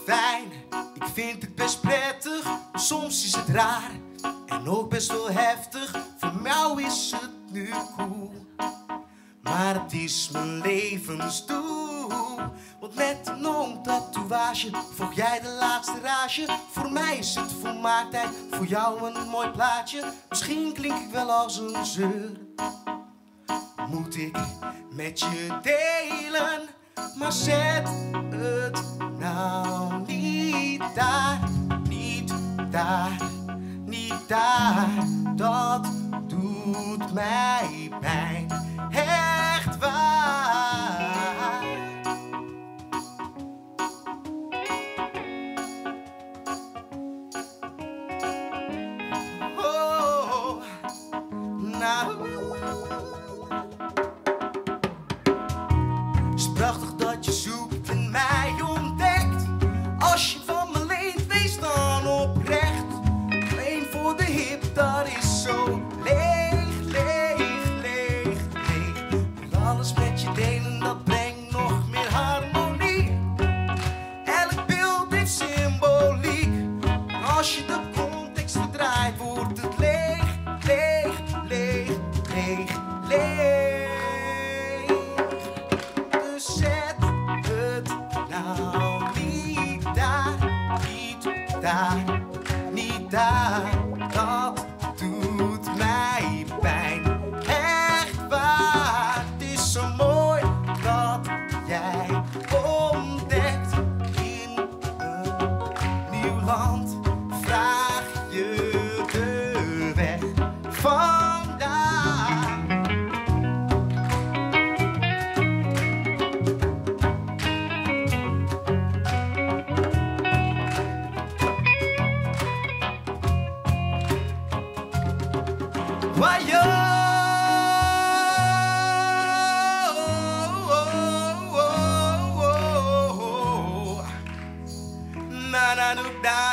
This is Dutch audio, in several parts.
fijn, ik vind het best prettig, maar soms is het raar en ook best wel heftig. Voor jou is het nu cool, maar het is mijn levensdoel. Want met een non-tatoeage volg jij de laatste rage. Voor mij is het volmaaktheid, voor jou een mooi plaatje. Misschien klink ik wel als een zeur, moet ik met je delen. Maar zet het nou niet daar, niet daar, niet daar. Dat doet mij pijn, echt waar. Oh, nou. Het is prachtig dat je zoekt en mij ontdekt. Als je van me leent, wees dan oprecht. Alleen voor de hip, dat is zo leeg, leeg, leeg, leeg. Wil alles met je delen, dat brengt nog meer harmonie. Elk beeld heeft symboliek. En als je de context verdraait, wordt het leeg, leeg, leeg, leeg, leeg. Zet het nou niet daar, niet daar, niet daar. Dat doet mij pijn, echt waar. Het is zo mooi dat jij ontdekt. In een nieuw land vraag je de weg vandaan. Wajo, na na na na.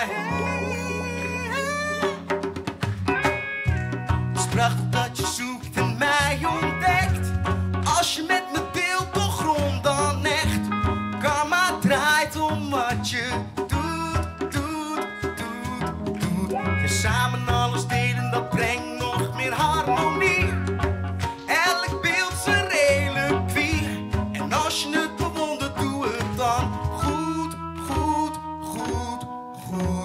Het is prachtig dat je zoekt en mij ontdekt. Als je met me deelt, toch grond dan echt. Karma draait om wat je doet, doet, doet, doet. Ja, samen alles delen, dat brengt nog meer harmonie. Elk beeld zijn reliquie. En als je het bewondert, doe het dan goed, goed, goed, goed.